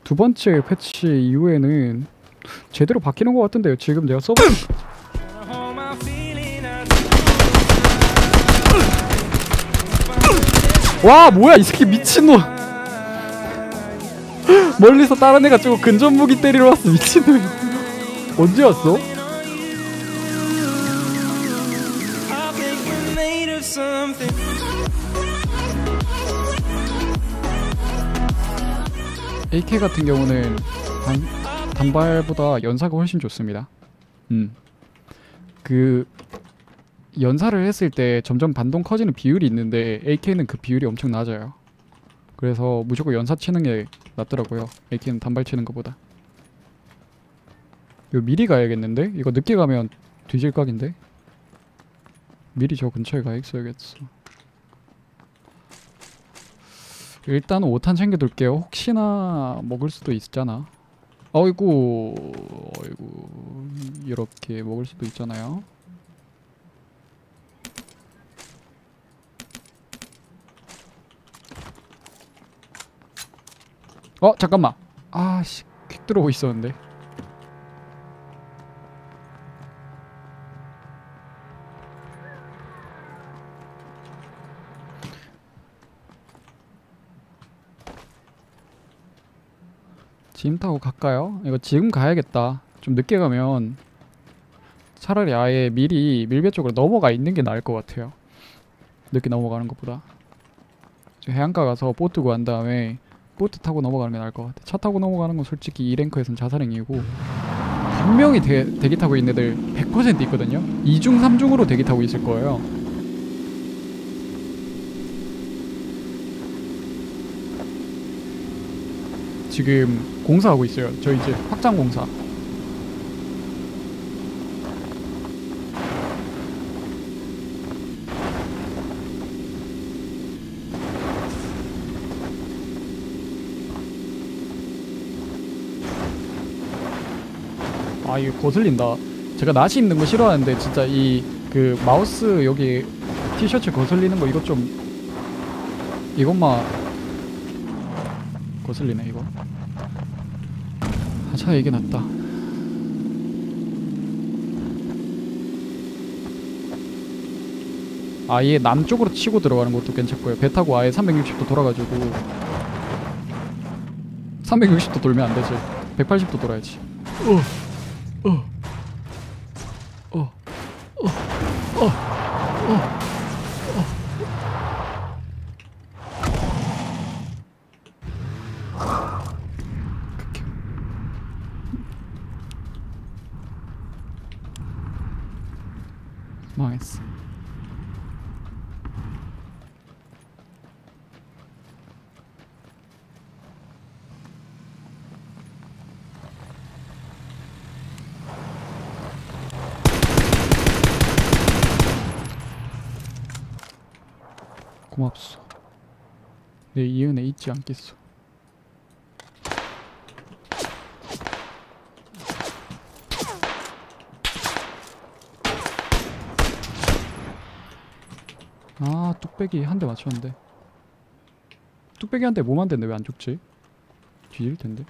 두 번째 패치 이후에는 제대로 바뀌는 것 같은데요. 지금 내가 써보 와 뭐야 이 새끼 미친놈. 멀리서 다른 애가 저거 근접무기 때리러 왔어. 미친놈. 언제 왔어? AK 같은 경우는 단발보다 연사가 훨씬 좋습니다. 그 연사를 했을 때 점점 반동 커지는 비율이 있는데 AK는 그 비율이 엄청 낮아요. 그래서 무조건 연사 치는 게 낫더라고요. AK는 단발 치는 것보다. 이거 미리 가야겠는데? 이거 늦게 가면 뒤질 각인데? 미리 저 근처에 가 있어야겠어. 일단 5탄 챙겨둘게요. 혹시나 먹을 수도 있잖아. 어이구 어이구 이렇게 먹을 수도 있잖아요. 잠깐만. 아씨 퀵 들어오고 있었는데. 지금 타고 갈까요? 이거 지금 가야겠다. 좀 늦게 가면 차라리 아예 미리 밀배 쪽으로 넘어가 있는 게 나을 것 같아요. 늦게 넘어가는 것보다. 해안가 가서 보트 구한 다음에 보트 타고 넘어가는 게 나을 것 같아. 차 타고 넘어가는 건 솔직히 2랭크에선 자살행위고, 분명히 대기 타고 있는 애들 100% 있거든요. 2중 3중으로 대기 타고 있을 거예요. 지금 공사하고 있어요. 저 이제 확장 공사. 아 이거 거슬린다. 제가 낯이 있는 거 싫어하는데 진짜 이 그 마우스 여기 티셔츠 거슬리는 거 이것 좀, 이것만 거슬리네 이거. 차 이게 낫다. 아예 남쪽으로 치고 들어가는 것도 괜찮고요. 배 타고 아예 360도 돌아가지고, 360도 돌면 안 되지. 180도 돌아야지. 망했어. 고맙소. 내 이은혜 잊지 않겠소. 아 뚝배기 한 대 맞췄는데. 뚝배기 한 대 몸 한 대인데 왜 안 죽지? 뒤질 텐데.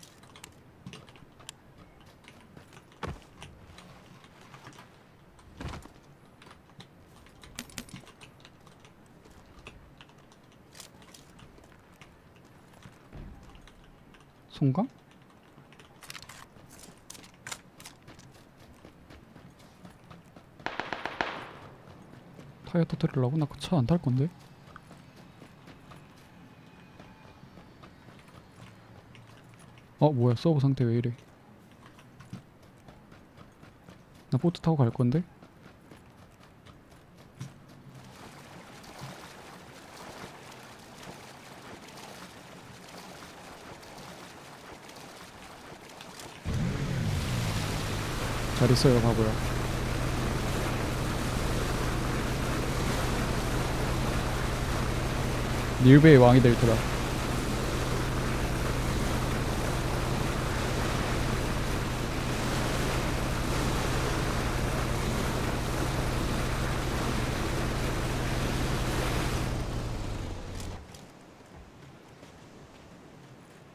송강? 타이어 터뜨리려고? 나 그 차 안 탈 건데? 뭐야 서버 상태 왜 이래? 나 보트 타고 갈 건데? 잘 있어요 바보야. 닐베의 왕이 될 거다.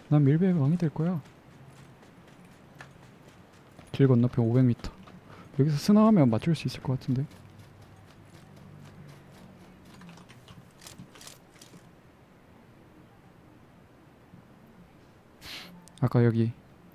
난 밀배의 왕이 될 거야. 길 건너편 500m. 여기서 스나하면 맞출 수 있을 것 같은데. 아까 여기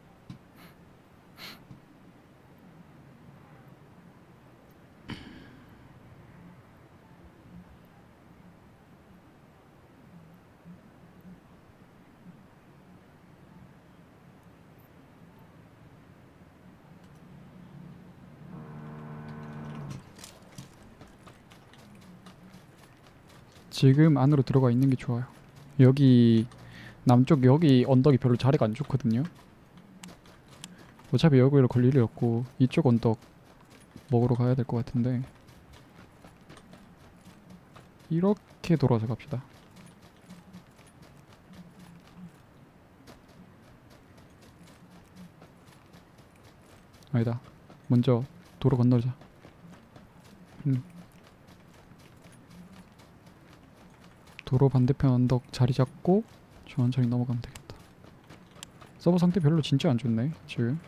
지금 안으로 들어가 있는 게 좋아요. 여기 남쪽 여기 언덕이 별로 자리가 안 좋거든요. 어차피 여기로 걸 일이 없고 이쪽 언덕 먹으러 가야 될 것 같은데 이렇게 돌아서 갑시다. 아니다. 먼저 도로 건너자. 도로 반대편 언덕 자리 잡고 천천히 넘어가면 되겠다. 서버 상태 별로 진짜 안 좋네 지금.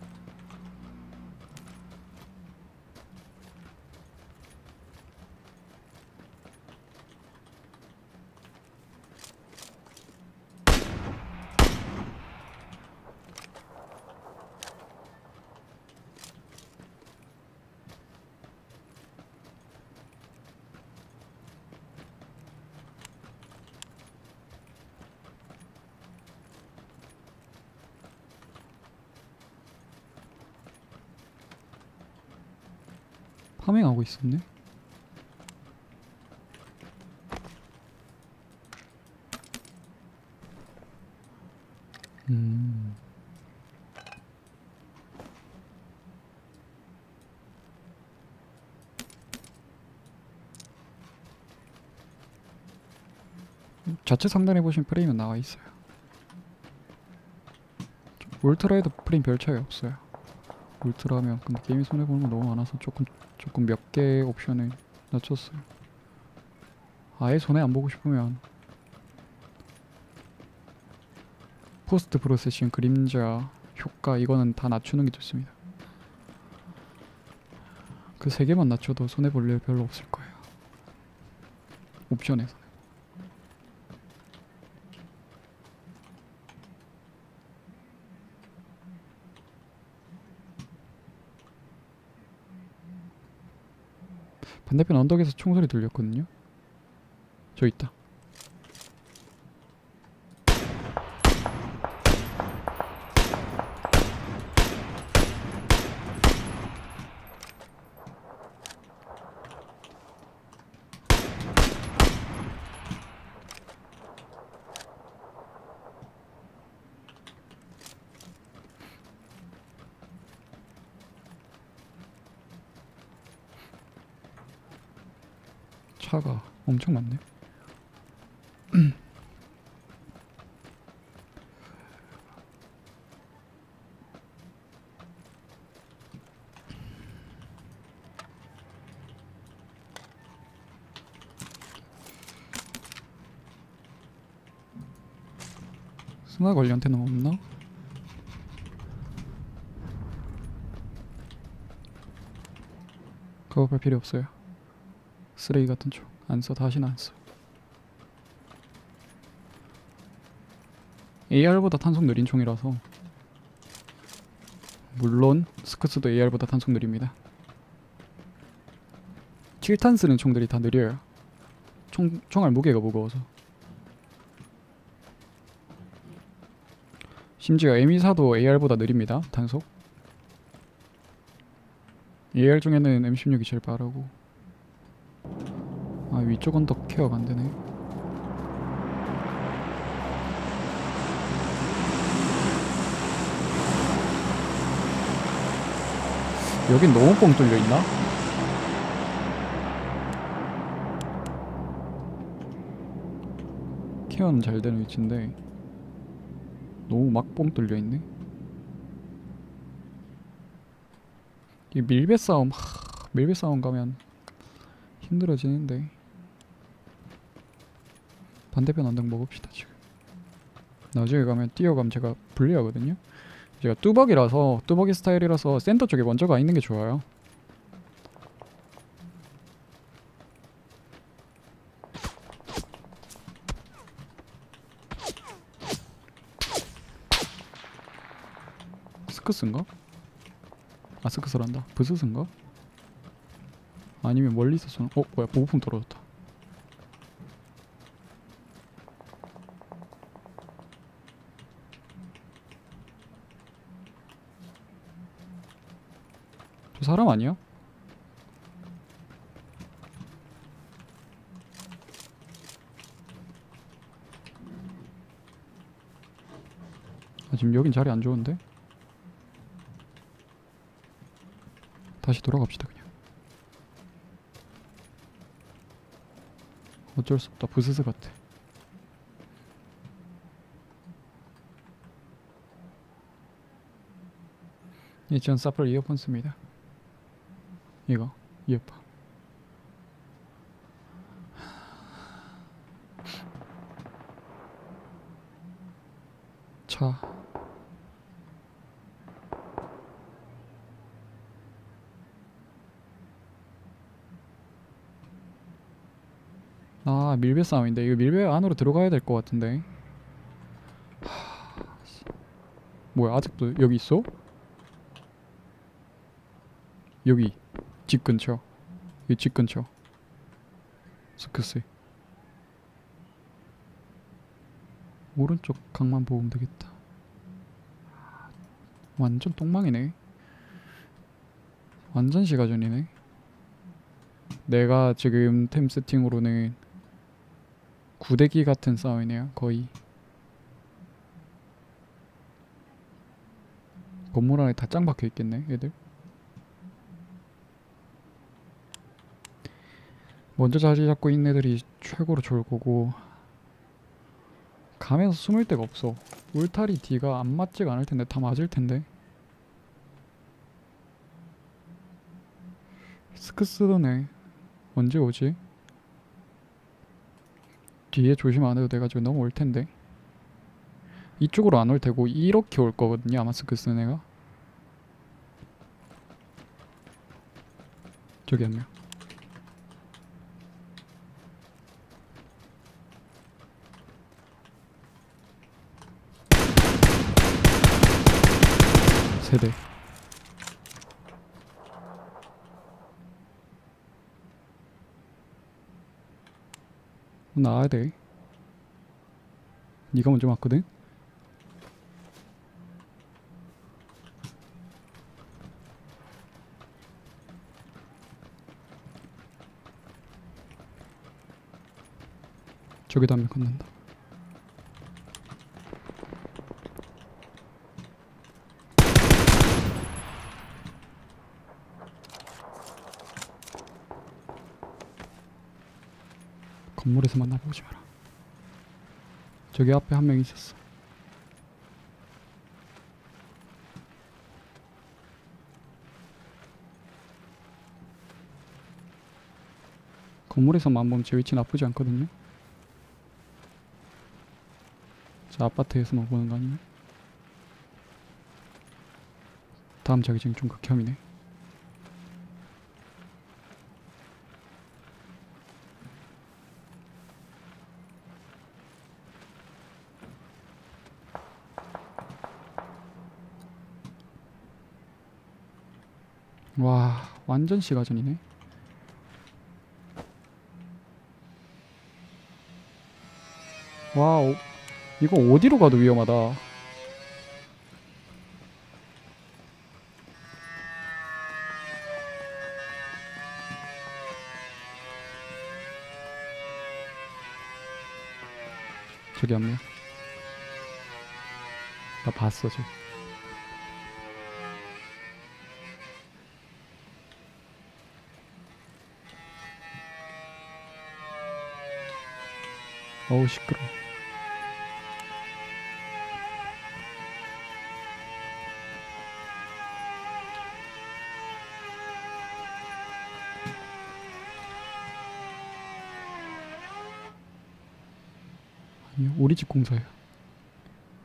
파밍하고 있었네. 좌측 상단에 보시면 프레임은 나와 있어요. 울트라에도 프레임 별 차이 없어요. 울트라면 근데 게임이 손해보는 거 너무 많아서 조금 몇 개 옵션을 낮췄어요. 아예 손해 안 보고 싶으면 포스트 프로세싱, 그림자, 효과 이거는 다 낮추는 게 좋습니다. 그 세 개만 낮춰도 손해 볼 일 별로 없을 거예요. 옵션에서. 반대편 언덕에서 총소리 들렸거든요. 저 있다. 차가 엄청 많네. 스나 관리한테는 없나? 작업할 필요 없어요. 쓰레기 같은 총 안 써. 다시는 안 써. AR보다 탄속 느린 총이라서. 물론 스크스도 AR보다 탄속 느립니다. 7탄 쓰는 총들이 다 느려요. 총알 무게가 무거워서. 심지어 M24도 AR보다 느립니다. 탄속. AR 중에는 M16이 제일 빠르고. 아, 위쪽 언덕 케어가 안되네. 여긴 너무 뻥 뚫려있나? 케어는 잘 되는 위치인데 너무 막 뻥 뚫려있네. 이 밀배 싸움, 밀배 싸움 가면 힘들어지는데. 반대편 언덕 먹읍시다 지금. 나중에 가면 뛰어가면 제가 불리하거든요. 제가 뚜벅이라서 뚜벅이 스타일이라서 센터 쪽에 먼저 가 있는 게 좋아요. 스크스인가? 아 스크스란다. 브스스인가? 아니면 멀리서 쏘는 뭐야 보급품 떨어졌다. 저 사람 아니야? 아 지금 여긴 자리 안 좋은데? 다시 돌아갑시다 그냥. 어쩔 수 없다. 부스스 같아. 예, 전 사플 이어폰 씁니다. 이거 이어폰. 차. 아 밀배 싸움인데 이거 밀배 안으로 들어가야 될 것 같은데. 뭐야 아직도 여기 있어? 여기 집 근처. 이 집 근처. 스크스. 오른쪽 강만 보면 되겠다. 완전 똥망이네. 완전 시가전이네. 내가 지금 템 세팅으로는 구대기 같은 싸움이네요. 거의. 건물 안에 다 짱 박혀 있겠네 애들. 먼저 자리 잡고 있는 애들이 최고로 좋을 거고, 가면서 숨을 데가 없어. 울타리 D가 안 맞지가 않을 텐데 다 맞을 텐데. 스크스더네. 언제 오지? 뒤에 조심 안 해도 돼가지고 넘어올 텐데. 이쪽으로 안 올 테고 이렇게 올 거거든요 아마 스크스는 애가. 저기 한 명. 세대. 나와야 돼. 니가 먼저 맞거든? 저기도 한 명 건넌다. 건물에서 만나보지 마라. 저기 앞에 한 명 있었어. 건물에서만 보면 제 위치 나쁘지 않거든요. 저 아파트에서만 보는 거 아니면? 다음 자기장 좀 극혐이네. 와 완전 시가전이네. 와 이거 어디로 가도 위험하다. 저기 한 명. 나 봤어 저. 어우 시끄러워. 아니 우리 집 공사야.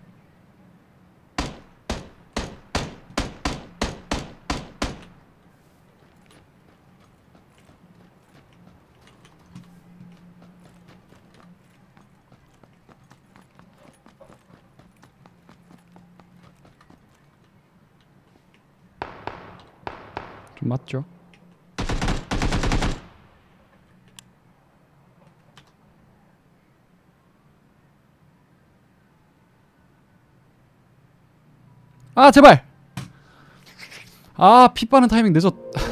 좀 맞죠? 아 제발! 아 피 빠는 타이밍 늦었.